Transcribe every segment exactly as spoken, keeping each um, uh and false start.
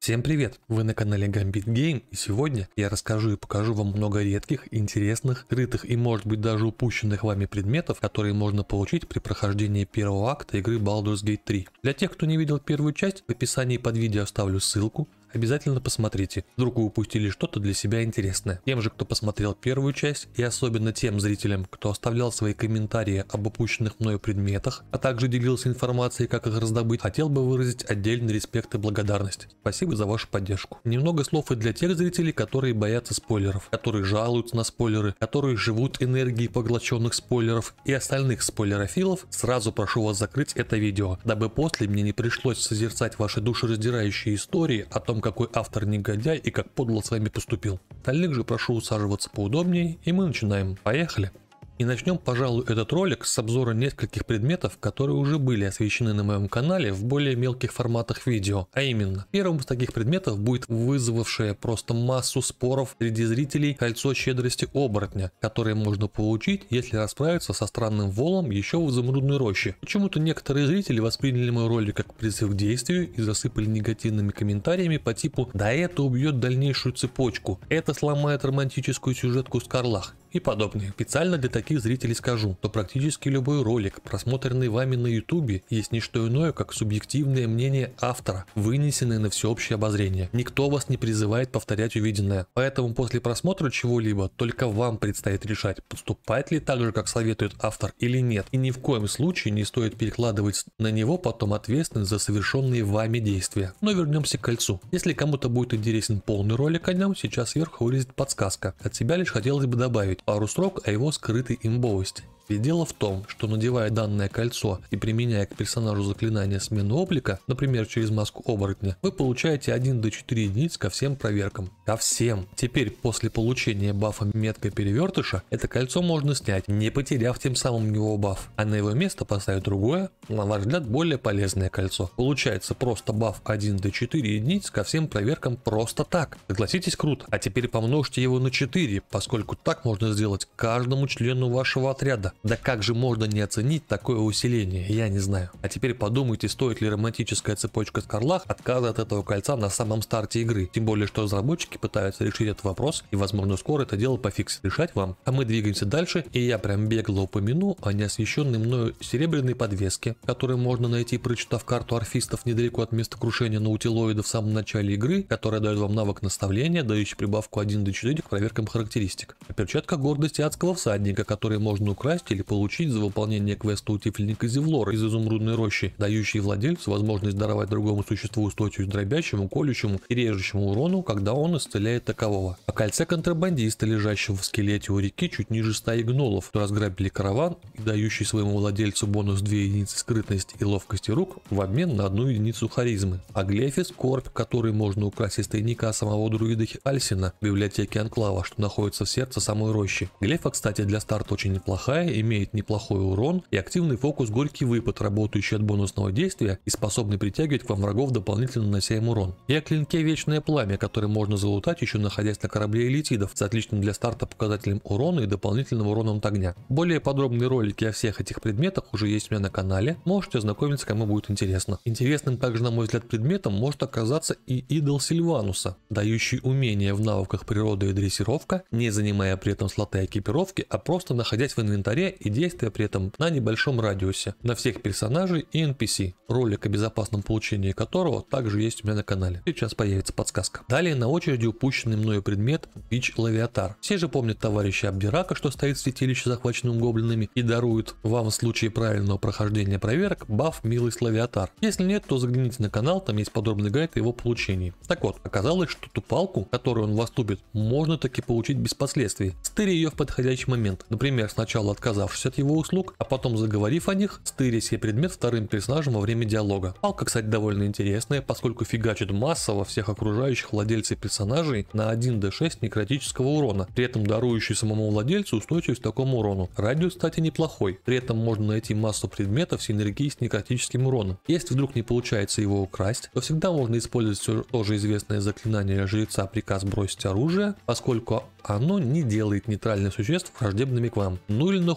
Всем привет! Вы на канале Gambit Game, и сегодня я расскажу и покажу вам много редких, интересных, скрытых и может быть даже упущенных вами предметов, которые можно получить при прохождении первого акта игры Baldur's Gate три. Для тех, кто не видел первую часть, в описании под видео оставлю ссылку. Обязательно посмотрите, вдруг вы упустили что-то для себя интересное. Тем же, кто посмотрел первую часть, и особенно тем зрителям, кто оставлял свои комментарии об упущенных мною предметах, а также делился информацией, как их раздобыть, хотел бы выразить отдельный респект и благодарность. Спасибо за вашу поддержку. Немного слов и для тех зрителей, которые боятся спойлеров, которые жалуются на спойлеры, которые живут энергией поглощенных спойлеров и остальных спойлерофилов. Сразу прошу вас закрыть это видео, дабы после мне не пришлось созерцать ваши душераздирающие истории о том, какой автор негодяй и как подло с вами поступил. Остальных же прошу усаживаться поудобнее, и мы начинаем. Поехали! И начнем, пожалуй, этот ролик с обзора нескольких предметов, которые уже были освещены на моем канале в более мелких форматах видео. А именно, первым из таких предметов будет вызвавшее просто массу споров среди зрителей кольцо щедрости оборотня, которое можно получить, если расправиться со странным волом еще в изумрудной роще. Почему-то некоторые зрители восприняли мой ролик как призыв к действию и засыпали негативными комментариями по типу «да это убьет дальнейшую цепочку», «это сломает романтическую сюжетку Скарлах» и подобные. Специально для таких зрителей скажу, что практически любой ролик, просмотренный вами на ютубе, есть не что иное, как субъективное мнение автора, вынесенное на всеобщее обозрение. Никто вас не призывает повторять увиденное, поэтому после просмотра чего-либо только вам предстоит решать, поступать ли так же, как советует автор, или нет. И ни в коем случае не стоит перекладывать на него потом ответственность за совершенные вами действия. Но вернемся к кольцу. Если кому-то будет интересен полный ролик о нем, сейчас сверху вылезет подсказка. От себя лишь хотелось бы добавить пару строк о его скрытой имбовости. И дело в том, что надевая данное кольцо и применяя к персонажу заклинание смены облика, например через маску оборотня, вы получаете один до четырёх единиц ко всем проверкам. Ко всем! Теперь после получения бафа меткой перевертыша, это кольцо можно снять, не потеряв тем самым его баф, а на его место поставить другое, на ваш взгляд более полезное кольцо. Получается просто баф один до четырёх единиц ко всем проверкам просто так. Согласитесь, круто. А теперь помножьте его на четыре, поскольку так можно сделать каждому члену вашего отряда. Да как же можно не оценить такое усиление, я не знаю. А теперь подумайте, стоит ли романтическая цепочка Скарлах отказа от этого кольца на самом старте игры. Тем более, что разработчики пытаются решить этот вопрос, и возможно скоро это дело пофиксит. Решать вам. А мы двигаемся дальше, и я прям бегло упомяну о неосвещенной мною серебряной подвеске, которую можно найти, прочитав карту орфистов недалеко от места крушения наутилоида в самом начале игры, которая дает вам навык наставления, дающий прибавку один до четырёх к проверкам характеристик. А перчатка гордости адского всадника, которые можно украсть или получить за выполнение квеста утифленника Зевлора из изумрудной рощи, дающий владельцу возможность даровать другому существу устойчивость дробящему, колющему и режущему урону, когда он исцеляет такового. О кольце контрабандиста, лежащего в скелете у реки чуть ниже стаи гнолов, кто разграбили караван и дающий своему владельцу бонус две единицы скрытности и ловкости рук в обмен на одну единицу харизмы. О глефе скорбь, который можно украсть из тайника самого друида Альсина в библиотеке Анклава, что находится в сердце самой рощи. Глефа, кстати, для старта очень неплохая, имеет неплохой урон и активный фокус горький выпад, работающий от бонусного действия и способный притягивать к вам врагов, дополнительно нанося им урон. И о клинке вечное пламя, который можно залутать еще находясь на корабле элитидов с отличным для старта показателем урона и дополнительным уроном от огня. Более подробные ролики о всех этих предметах уже есть у меня на канале, можете ознакомиться, кому будет интересно. Интересным также, на мой взгляд, предметом может оказаться и идол Сильвануса, дающий умения в навыках природы и дрессировка, не занимая при этом слоты экипировки, а просто находясь в инвентаре и действия при этом на небольшом радиусе на всех персонажей и эн пи си, ролик о безопасном получении которого также есть у меня на канале. Сейчас появится подсказка. Далее на очереди упущенный мною предмет Бич Лавиатар. Все же помнят товарища Абдирака, что стоит в святилище, захваченном гоблинами, и дарует вам в случае правильного прохождения проверок баф Милость Лавиатар. Если нет, то загляните на канал, там есть подробный гайд о его получении. Так вот, оказалось, что ту палку, которую он вас тупит, можно таки получить без последствий, стыря ее в подходящий момент. Например, сначала отказавшись от его услуг, а потом заговорив о них, стыря себе предмет вторым персонажем во время диалога. Палка, кстати, довольно интересная, поскольку фигачит массово всех окружающих владельцев персонажей на один дэ шесть некротического урона, при этом дарующий самому владельцу устойчивость к такому урону. Радиус, кстати, неплохой, при этом можно найти массу предметов синергии с некротическим уроном. Если вдруг не получается его украсть, то всегда можно использовать все тоже известное заклинание жреца приказ бросить оружие, поскольку оно не делает нейтральных существ враждебными к вам. Ну или на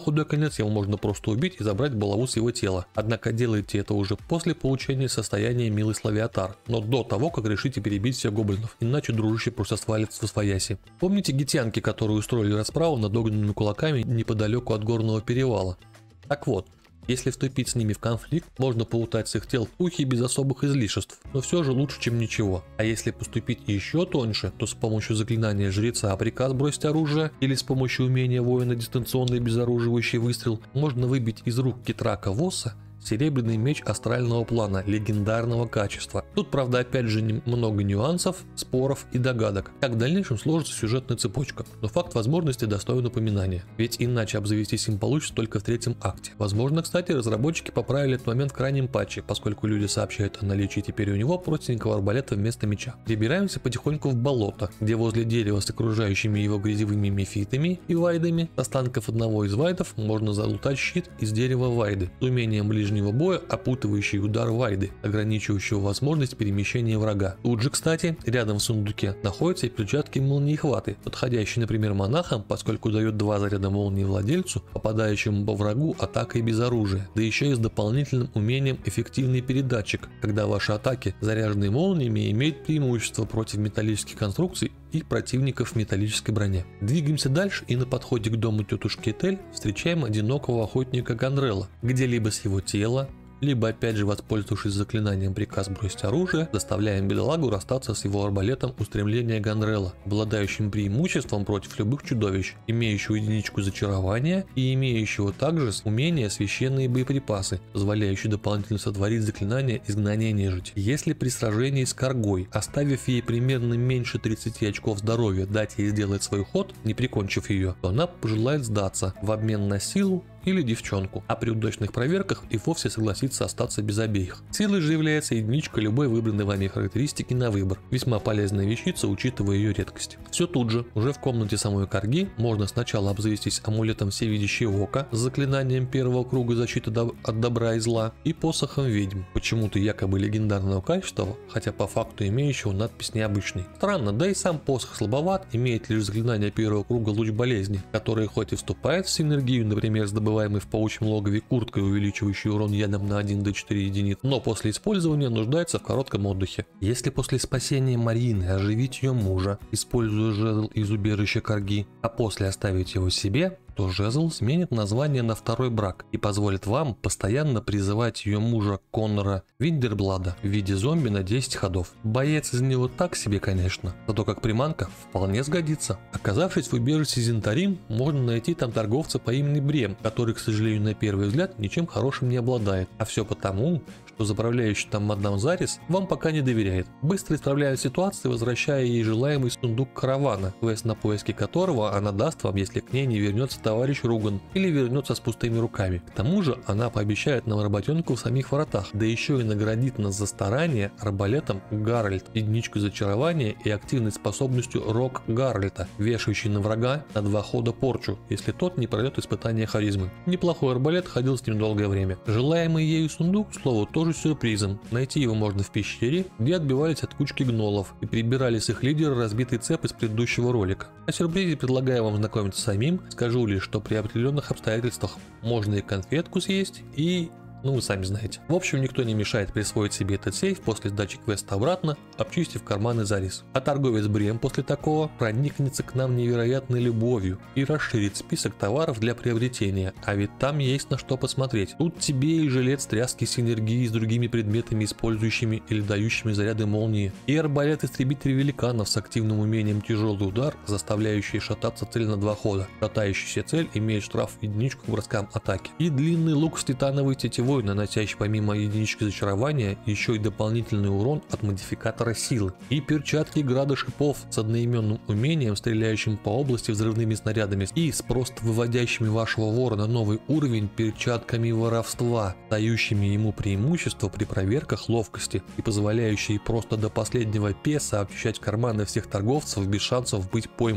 худой конец его можно просто убить и забрать булаву с его тела. Однако делайте это уже после получения состояния милый славиатар, но до того, как решите перебить всех гоблинов, иначе дружище просто свалится в освояси. Помните гитянки, которые устроили расправу над огненными кулаками неподалеку от горного перевала? Так вот, если вступить с ними в конфликт, можно поутать с их тел пухи без особых излишеств, но все же лучше, чем ничего. А если поступить еще тоньше, то с помощью заклинания жреца приказ бросить оружие или с помощью умения воина дистанционный безоруживающий выстрел можно выбить из рук Кетрака Восса серебряный меч астрального плана легендарного качества. Тут, правда, опять же много нюансов, споров и догадок, как в дальнейшем сложится сюжетная цепочка, но факт возможности достоин упоминания, ведь иначе обзавестись им получится только в третьем акте. Возможно, кстати, разработчики поправили этот момент в крайнем патче, поскольку люди сообщают о наличии теперь у него простенького арбалета вместо меча. Прибираемся потихоньку в болото, где возле дерева с окружающими его грязевыми мефитами и вайдами, с останков одного из вайдов можно залутать щит из дерева вайды с умением ближнего боя, опутывающий удар вайды, ограничивающего возможность перемещения врага. Тут же, кстати, рядом в сундуке находятся и перчатки молниехваты, подходящие, например, монахам, поскольку дают два заряда молнии владельцу, попадающему по врагу атакой без оружия, да еще и с дополнительным умением эффективный передатчик, когда ваши атаки, заряженные молниями, имеют преимущество против металлических конструкций и противников в металлической броне. Двигаемся дальше и на подходе к дому тетушки Этель встречаем одинокого охотника Гандрела, где либо с его тела, либо опять же воспользовавшись заклинанием приказ бросить оружие, заставляем бедолагу расстаться с его арбалетом устремления Гандрела, обладающим преимуществом против любых чудовищ, имеющего единичку зачарования и имеющего также умение священные боеприпасы, позволяющие дополнительно сотворить заклинание изгнания нежити. Если при сражении с Каргой, оставив ей примерно меньше тридцати очков здоровья, дать ей сделать свой ход, не прикончив ее, то она пожелает сдаться в обмен на силу или девчонку, а при удачных проверках и вовсе согласится остаться без обеих. Силой же является единичка любой выбранной вами характеристики на выбор, весьма полезная вещица, учитывая ее редкость. Все тут же, уже в комнате самой Карги, можно сначала обзавестись амулетом всевидящее око с заклинанием первого круга защиты от добра и зла и посохом ведьм, почему-то якобы легендарного качества, хотя по факту имеющего надпись необычный. Странно, да и сам посох слабоват, имеет лишь заклинание первого круга луч болезни, который хоть и вступает в синергию, например, с добыванием в паучьем логове курткой, увеличивающей урон ядом на один до четырёх единиц, но после использования нуждается в коротком отдыхе. Если после спасения Марины оживить ее мужа, используя жезл из убежища Карги, а после оставить его себе, то жезл сменит название на второй брак и позволит вам постоянно призывать ее мужа Коннора Виндерблада в виде зомби на десять ходов. Боец из него так себе, конечно, зато как приманка вполне сгодится. Оказавшись в убежище Зентарим, можно найти там торговца по имени Брем, который, к сожалению, на первый взгляд ничем хорошим не обладает. А все потому, что заправляющий там мадам Зарис вам пока не доверяет, быстро исправляя ситуацию, возвращая ей желаемый сундук каравана, квест на поиски которого она даст вам, если к ней не вернется товарищ Руган или вернется с пустыми руками. К тому же она пообещает нам работенку в самих воротах, да еще и наградит нас за старание арбалетом Гарольд, единичку зачарования и активной способностью Рок Гарольда, вешающий на врага на два хода порчу, если тот не пройдет испытание харизмы. Неплохой арбалет, ходил с ним долгое время. Желаемый ею сундук, к слову, тоже сюрпризом. Найти его можно в пещере, где отбивались от кучки гнолов и прибирали с их лидера разбитый цеп из предыдущего ролика. О сюрпризе предлагаю вам знакомиться самим, скажу лишь, что при определенных обстоятельствах можно и конфетку съесть, и... ну вы сами знаете. В общем, никто не мешает присвоить себе этот сейф после сдачи квеста обратно, обчистив карманы Зарис. А торговец Брем после такого проникнется к нам невероятной любовью и расширит список товаров для приобретения, а ведь там есть на что посмотреть. Тут тебе и жилет стряски синергии с другими предметами, использующими или дающими заряды молнии, и арбалет-истребитель великанов с активным умением тяжелый удар, заставляющий шататься цель на два хода. Шатающаяся цель имеет штраф единичку к броскам атаки. И длинный лук с титановой тетивой, наносящий помимо единички зачарования еще и дополнительный урон от модификатора силы, и перчатки града шипов с одноименным умением, стреляющим по области взрывными снарядами, и с просто выводящими вашего вора на новый уровень перчатками воровства, дающими ему преимущество при проверках ловкости и позволяющие просто до последнего песа обчищать карманы всех торговцев без шансов быть пойманным.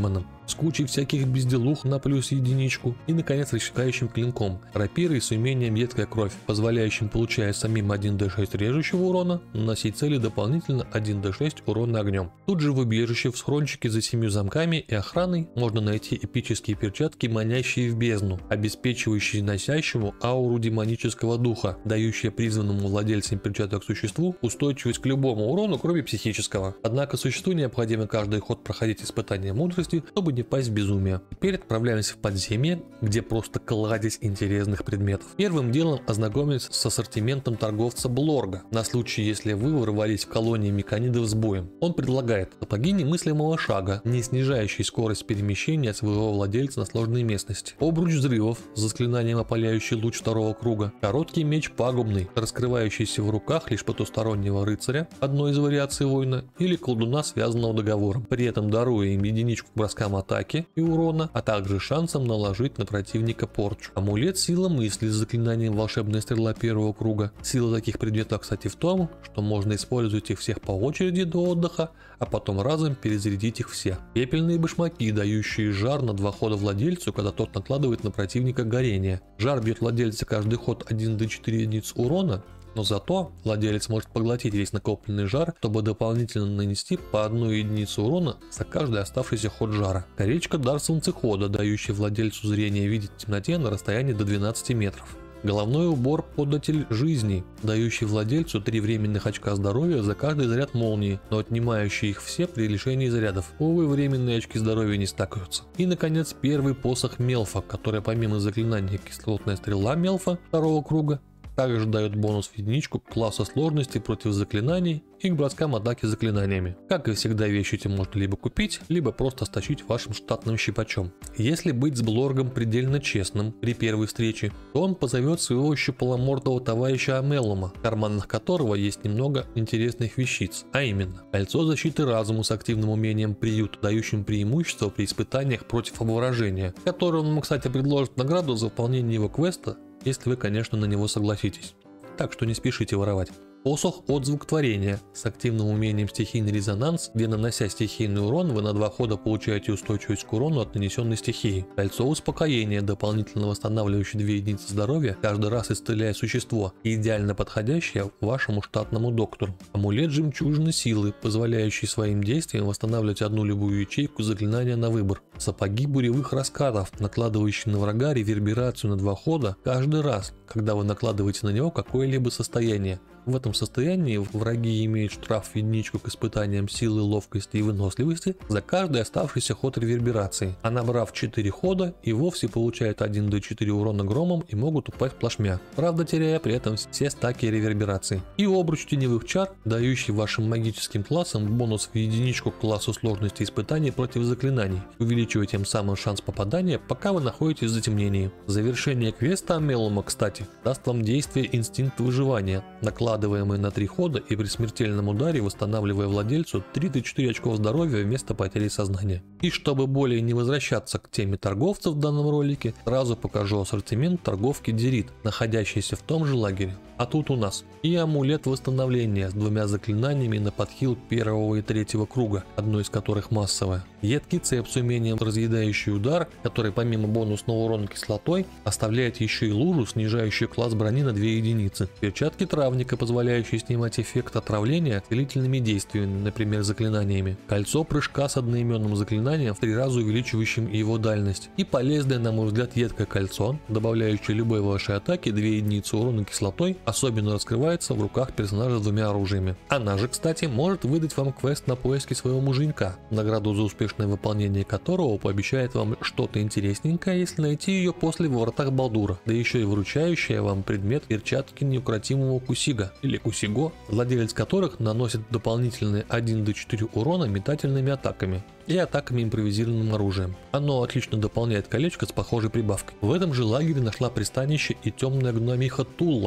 с кучей всяких безделух на плюс единичку и, наконец, рассекающим клинком, рапирой с умением едкая кровь, позволяющим, получая самим один дэ шесть режущего урона, наносить цели дополнительно один дэ шесть урона огнем. Тут же в убежище в схрончике за семью замками и охраной можно найти эпические перчатки, манящие в бездну, обеспечивающие носящему ауру демонического духа, дающие призванному владельцам перчаток существу устойчивость к любому урону, кроме психического. Однако существу необходимо каждый ход проходить испытание мудрости, чтобы не впасть в безумие. Теперь отправляемся в подземье, где просто кладезь интересных предметов. Первым делом ознакомимся с ассортиментом торговца Блорга, на случай, если вы ворвались в колонии меканидов с боем. Он предлагает сапоги немыслимого шага, не снижающие скорость перемещения своего владельца на сложной местности, обруч взрывов с заклинанием опаляющий луч второго круга, короткий меч пагубный, раскрывающийся в руках лишь потустороннего рыцаря, одной из вариаций воина, или колдуна, связанного договором, при этом даруя им единичку к броскам атаки и урона, а также шансом наложить на противника порчу. Амулет сила мысли с заклинанием волшебная стрела первого круга. Сила таких предметов, кстати, в том, что можно использовать их всех по очереди до отдыха, а потом разом перезарядить их все. Пепельные башмаки, дающие жар на два хода владельцу, когда тот накладывает на противника горение. Жар бьет владельца каждый ход один дэ четыре единиц урона, но зато владелец может поглотить весь накопленный жар, чтобы дополнительно нанести по одной единице урона за каждый оставшийся ход жара. Колечко дар солнцехода, дающий владельцу зрение видеть в темноте на расстоянии до двенадцати метров. Головной убор податель жизни, дающий владельцу три временных очка здоровья за каждый заряд молнии, но отнимающий их все при лишении зарядов. Увы, временные очки здоровья не стакаются. И, наконец, первый посох Мелфа, который помимо заклинания кислотная стрела Мелфа второго круга, также дает бонус в единичку к классу сложности против заклинаний и к броскам атаки заклинаниями. Как и всегда, вещи эти можно либо купить, либо просто стащить вашим штатным щипачом. Если быть с Блоргом предельно честным при первой встрече, то он позовет своего щуполомордого товарища Амеллума, в карманах которого есть немного интересных вещиц, а именно кольцо защиты разума с активным умением приют, дающим преимущество при испытаниях против обворожения, которое он ему, кстати, предложит награду за выполнение его квеста, если вы, конечно, на него согласитесь. Так что не спешите воровать. Посох отзвук творения с активным умением стихийный резонанс, где, нанося стихийный урон, вы на два хода получаете устойчивость к урону от нанесенной стихии. Кольцо успокоения, дополнительно восстанавливающее две единицы здоровья, каждый раз исцеляя существо, идеально подходящее вашему штатному доктору. Амулет жемчужины силы, позволяющий своим действием восстанавливать одну любую ячейку заклинания на выбор. Сапоги буревых раскатов, накладывающие на врага реверберацию на два хода каждый раз, когда вы накладываете на него какое-либо состояние. В этом состоянии враги имеют штраф в единичку к испытаниям силы, ловкости и выносливости за каждый оставшийся ход реверберации, а набрав четыре хода и вовсе получают один дэ четыре урона громом и могут упасть плашмя, правда теряя при этом все стаки реверберации. И обруч теневых чар, дающий вашим магическим классам бонус в единичку к классу сложности испытаний против заклинаний, увеличивая тем самым шанс попадания, пока вы находитесь в затемнении. Завершение квеста Амеллума, кстати, даст вам действие инстинкт выживания, накладываемый на три хода и при смертельном ударе восстанавливая владельцу три дэ четыре очков здоровья вместо потери сознания. И чтобы более не возвращаться к теме торговцев в данном ролике, сразу покажу ассортимент торговки Дерит, находящийся в том же лагере. А тут у нас и амулет восстановления с двумя заклинаниями на подхил первого и третьего круга, одно из которых массовое. Едкий цеп с умением разъедающий удар, который помимо бонусного урона кислотой оставляет еще и лужу, снижающую класс брони на две единицы. Перчатки травника, позволяющие снимать эффект отравления целительными действиями, например заклинаниями. Кольцо прыжка с одноименным заклинанием, в три раза увеличивающим его дальность. И полезное, на мой взгляд, едкое кольцо, добавляющее любой вашей атаке две единицы урона кислотой, особенно раскрывается в руках персонажа с двумя оружиями. Она же, кстати, может выдать вам квест на поиски своего муженька, награду за успешное выполнение которого пообещает вам что-то интересненькое, если найти ее после в вратах Балдура, да еще и выручающая вам предмет перчатки неукротимого Кусига или Кусиго, владелец которых наносит дополнительные один дэ четыре урона метательными атаками и атаками импровизированным оружием. Оно отлично дополняет колечко с похожей прибавкой. В этом же лагере нашла пристанище и темная гномиха Тулла, желающая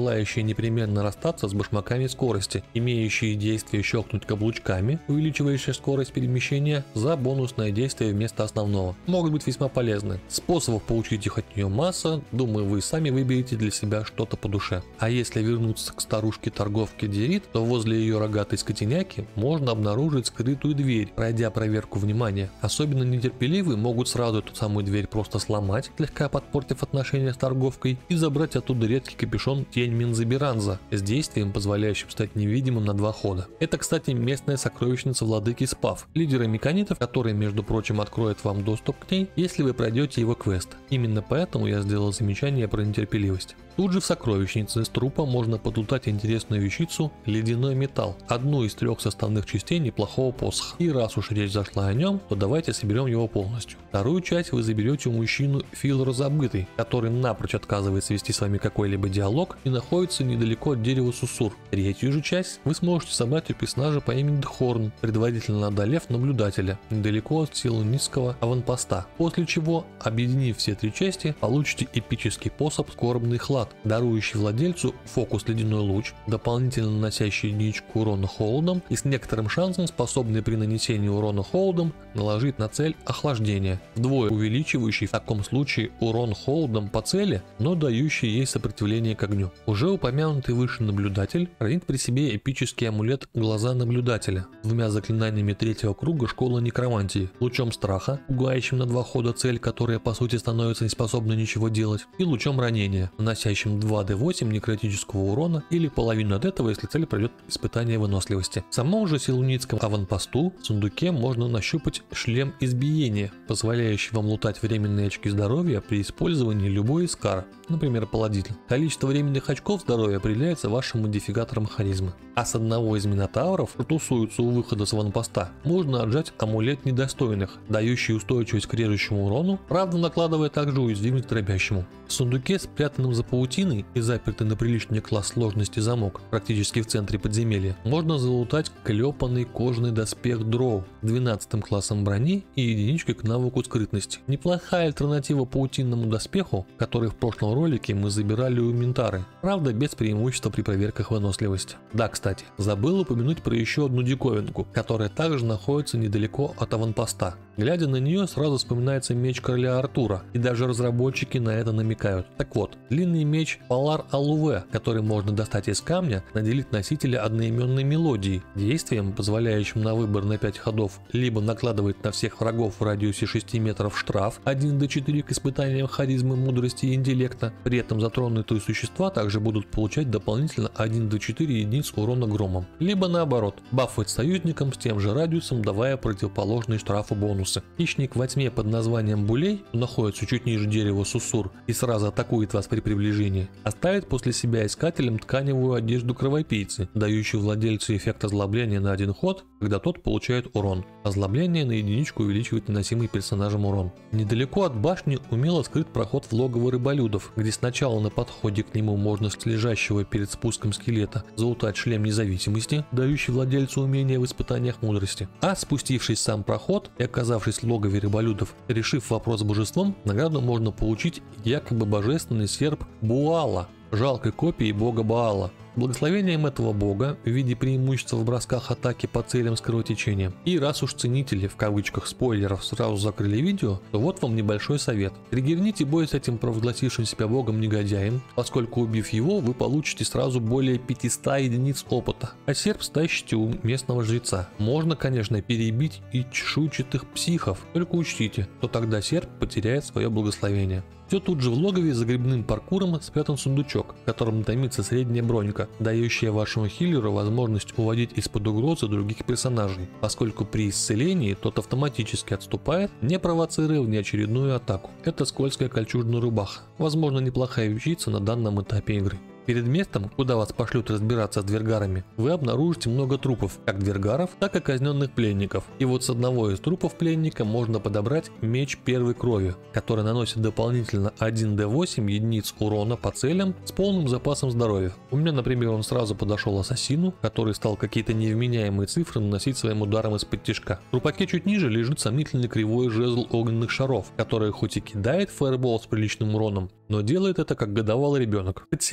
желающие непременно расстаться с башмаками скорости, имеющие действие щелкнуть каблучками, увеличивающие скорость перемещения, за бонусное действие вместо основного. Могут быть весьма полезны. Способов получить их от нее масса, думаю, вы сами выберете для себя что-то по душе. А если вернуться к старушке-торговке Дерит, то возле ее рогатой скотиняки можно обнаружить скрытую дверь, пройдя проверку внимания. Особенно нетерпеливые могут сразу эту самую дверь просто сломать, слегка подпортив отношения с торговкой, и забрать оттуда редкий капюшон Тень Минзабиранза с действием, позволяющим стать невидимым на два хода. Это, кстати, местная сокровищница владыки Спав, лидера меканитов, который, между прочим, откроет вам доступ к ней, если вы пройдете его квест. Именно поэтому я сделал замечание про нетерпеливость. Тут же в сокровищнице с трупа можно подлутать интересную вещицу «Ледяной металл», одну из трех составных частей неплохого посоха. И раз уж речь зашла о нем, то давайте соберем его полностью. Вторую часть вы заберете у мужчину Филора Забытый, который напрочь отказывается вести с вами какой-либо диалог и находится недалеко от дерева Сусур. Третью же часть вы сможете собрать у персонажа по имени Дхорн, предварительно одолев наблюдателя, недалеко от Силунисского аванпоста. После чего, объединив все три части, получите эпический посох Скорбный Хлад, дарующий владельцу фокус Ледяной Луч, дополнительно наносящий единичку урона холодом и с некоторым шансом способный при нанесении урона холодом наложить на цель охлаждение, вдвое увеличивающий в таком случае урон холодом по цели, но дающий ей сопротивление к огню. Уже упомянутый выше наблюдатель хранит при себе эпический амулет Глаза Наблюдателя с двумя заклинаниями третьего круга Школы Некромантии, лучом страха, пугающим на два хода цель, которая по сути становится неспособной ничего делать, и лучом ранения, наносящим два дэ восемь некротического урона или половину от этого, если цель пройдет испытание выносливости. В самом же Силунитском аванпосту в сундуке можно нащупать шлем избиения, позволяющий вам лутать временные очки здоровья при использовании любой из кар, например, паладин. Количество временных очков здоровья определяется вашим модификатором харизмы. А с одного из минотавров, что тусуются у выхода с аванпоста, можно отжать амулет недостойных, дающий устойчивость к режущему урону, правда накладывая также уязвимость к дробящему. В сундуке, спрятанном за паутиной и запертый на приличный класс сложности замок, практически в центре подземелья, можно залутать клепанный кожаный доспех Дроу двенадцатым классом брони и единичкой к навыку скрытности. Неплохая альтернатива паутинному доспеху, который в прошлом ролике мы забирали у Минтары, правда без преимущества при проверках выносливости. Да, кстати, забыл упомянуть про еще одну диковинку, которая также находится недалеко от аванпоста. Глядя на нее, сразу вспоминается меч короля Артура, и даже разработчики на это намекают. Так вот, длинный меч Палар Алуве, который можно достать из камня, наделит носителя одноименной мелодией, действием, позволяющим на выбор на пять ходов либо накладывать на всех врагов в радиусе шести метров штраф один дэ четыре к испытаниям харизмы, мудрости и интеллекта, при этом затронутые существа также будут получать дополнительно один дэ четыре единиц урона громом, либо наоборот, баффать союзникам с тем же радиусом, давая противоположный штрафу бонус. Хищник во тьме под названием Булей, находится чуть ниже дерева Сусур и сразу атакует вас при приближении, оставит после себя искателем тканевую одежду кровопийцы, дающую владельцу эффект озлобления на один ход, когда тот получает урон. Озлобление на единичку увеличивает наносимый персонажем урон. Недалеко от башни умело скрыт проход в логово рыболюдов, где сначала на подходе к нему можно с лежащего перед спуском скелета залутать шлем независимости, дающий владельцу умения в испытаниях мудрости. А спустившись в сам проход и оказавшись в логове рыболюдов, решив вопрос с божеством, награду можно получить якобы божественный серп Буала, жалкой копией бога Баала. Благословением этого бога в виде преимущества в бросках атаки по целям с кровотечением. И раз уж ценители в кавычках спойлеров сразу закрыли видео, то вот вам небольшой совет. Триггерните бой с этим провозгласившим себя богом негодяем, поскольку убив его, вы получите сразу более пятисот единиц опыта, а серп стащите у местного жреца. Можно, конечно, перебить и чешуйчатых психов, только учтите, что тогда серп потеряет свое благословение. Все тут же в логове за грибным паркуром спрятан сундучок, в котором томится средняя бронька, дающая вашему хиллеру возможность уводить из-под угрозы других персонажей, поскольку при исцелении тот автоматически отступает, не провоцируя внеочередную атаку. Это скользкая кольчужная рубаха, возможно неплохая вещица на данном этапе игры. Перед местом, куда вас пошлют разбираться с двергарами, вы обнаружите много трупов, как двергаров, так и казненных пленников. И вот с одного из трупов пленника можно подобрать меч первой крови, который наносит дополнительно один дэ восемь единиц урона по целям с полным запасом здоровья. У меня, например, он сразу подошел ассасину, который стал какие-то невменяемые цифры наносить своим ударом из-под тишка. В рупаке чуть ниже лежит сомнительный кривой жезл огненных шаров, который хоть и кидает фаербол с приличным уроном, но делает это как годовалый ребенок. От себя. Будь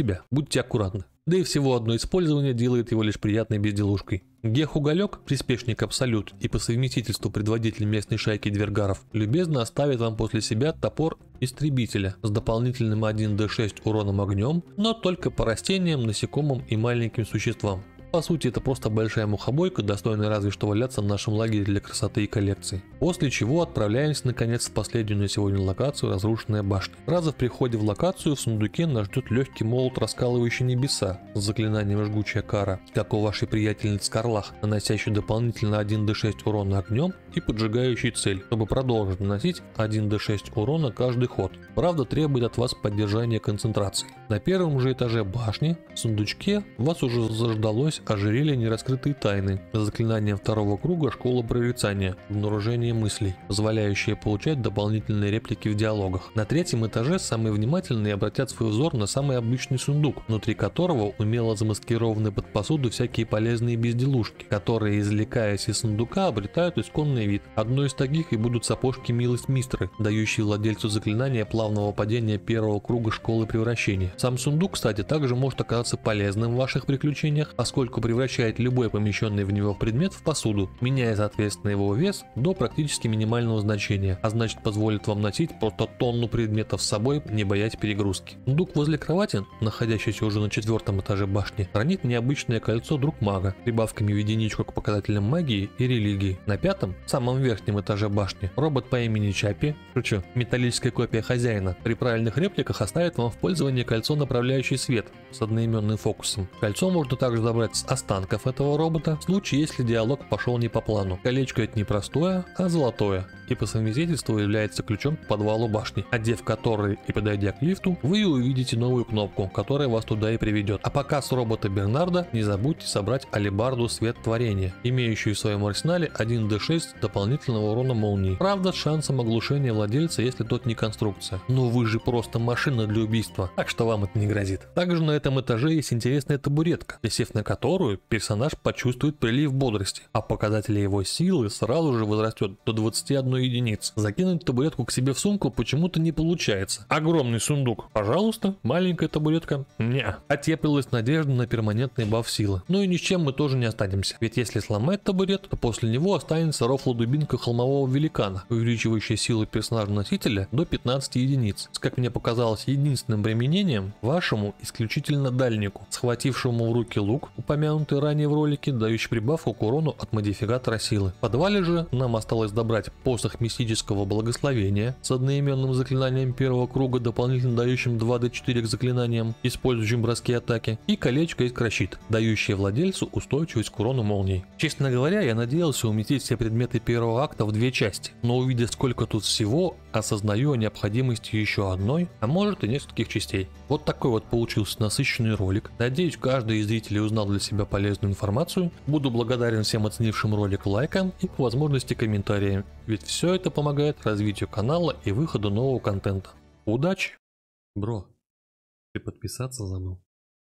Будьте аккуратны. Да и всего одно использование делает его лишь приятной безделушкой. Гех Уголек, приспешник Абсолют и по совместительству предводитель местной шайки Двергаров, любезно оставит вам после себя топор Истребителя с дополнительным один дэ шесть уроном огнем, но только по растениям, насекомым и маленьким существам. По сути, это просто большая мухобойка, достойная разве что валяться в нашем лагере для красоты и коллекции. После чего отправляемся наконец в последнюю на сегодня локацию «Разрушенная башня». Сразу в приходе в локацию в сундуке нас ждет легкий молот, раскалывающий небеса с заклинанием «Жгучая кара», как у вашей приятельницы Карлах, наносящий дополнительно один дэ шесть урона огнем и поджигающий цель, чтобы продолжить наносить один дэ шесть урона каждый ход. Правда, требует от вас поддержания концентрации. На первом же этаже башни, в сундучке, вас уже заждалось ожерелье нераскрытые тайны с заклинанием второго круга «Школа прорицания», обнаружение мыслей, позволяющее получать дополнительные реплики в диалогах. На третьем этаже самые внимательные обратят свой взор на самый обычный сундук, внутри которого умело замаскированы под посуду всякие полезные безделушки, которые, извлекаясь из сундука, обретают исконный вид. Одной из таких и будут сапожки Милость Мистры, дающие владельцу заклинания плавного падения первого круга Школы превращения. Сам сундук, кстати, также может оказаться полезным в ваших приключениях, поскольку превращает любой помещенный в него предмет в посуду, меняя соответственно его вес до практически минимального значения, а значит позволит вам носить просто тонну предметов с собой, не боясь перегрузки. Сундук возле кровати, находящийся уже на четвертом этаже башни, хранит необычное кольцо Друг Мага, прибавками в единичку к показателям магии и религии. На пятом, самом верхнем этаже башни, робот по имени Чаппи, шучу, металлическая копия хозяина, при правильных репликах оставит вам в пользование кольцо «Направляющий свет» с одноименным фокусом. Кольцо можно также забрать с останков этого робота в случае, если диалог пошел не по плану. Колечко это не простое, а золотое, и по совместительству является ключом к подвалу башни, одев который и подойдя к лифту, вы увидите новую кнопку, которая вас туда и приведет. А пока с робота Бернарда не забудьте собрать алебарду Свет Творения, имеющую в своем арсенале один дэ шесть дополнительного урона молнии. Правда, с шансом оглушения владельца, если тот не конструкция. Но вы же просто машина для убийства, так что вам это не грозит. Также на этом этаже есть интересная табуретка, сев на которую персонаж почувствует прилив бодрости, а показатель его силы сразу же возрастет до двадцати одной единиц. Закинуть табуретку к себе в сумку почему-то не получается. Огромный сундук, пожалуйста, маленькая табуретка, не. Отеплилась надежда на перманентный баф силы. Ну и ни с чем мы тоже не останемся, ведь если сломать табурет, то после него останется рофло-дубинка холмового великана, увеличивающая силу персонажа-носителя до пятнадцати единиц, с, как мне показалось, единственным применением вашему исключительно дальнику, схватившему в руки лук, упомянутый ранее в ролике, дающий прибавку к урону от модификатора силы. В подвале же нам осталось добрать посох мистического благословения с одноименным заклинанием первого круга, дополнительно дающим два дэ четыре к заклинаниям, использующим броски атаки, и колечко Искрощит, дающее владельцу устойчивость к урону молний. Честно говоря, я надеялся уместить все предметы первого акта в две части, но увидя сколько тут всего, осознаю о необходимости еще одной, а может и нескольких частей. Вот такой вот получился насыщенный ролик. Надеюсь, каждый из зрителей узнал для себя полезную информацию. Буду благодарен всем оценившим ролик лайком и по возможности комментариям, ведь все это помогает развитию канала и выходу нового контента. Удачи! Бро, ты подписаться забыл?